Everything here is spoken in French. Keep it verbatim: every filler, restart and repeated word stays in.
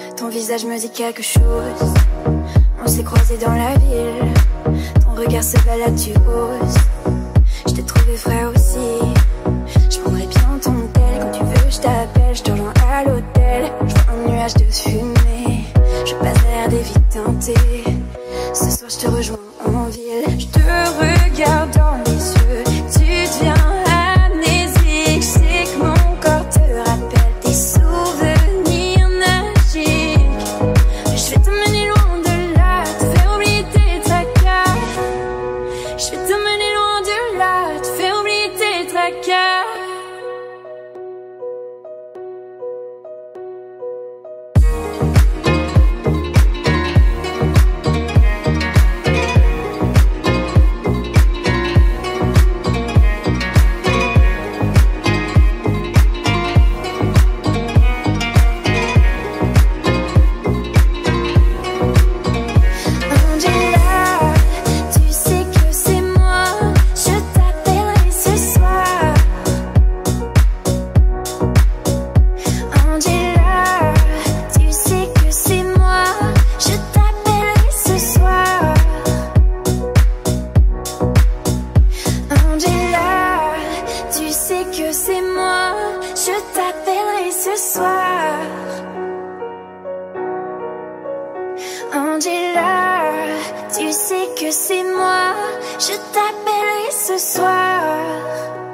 Ton visage me dit quelque chose. On s'est croisés dans la ville. Ton regard se balade, tu oses. Je t'ai trouvé frais aussi. Je prendrai bien ton tel. Quand tu veux, je t'appelle, je te rejoins à l'hôtel. Je vois un nuage de fumée. Je passe derrière des vies teintées. Ce soir, je te rejoins en ville. Je te regarde dans les yeux. Tu deviens amnésique. Je sais que mon corps te rappelle tes souvenirs magiques. Je vais t'emmener loin de là, te faire oublier tes tracas. Je vais t'emmener loin de là, te faire oublier tes tracas. Angela, tu sais que c'est moi, je t'appellerai ce soir.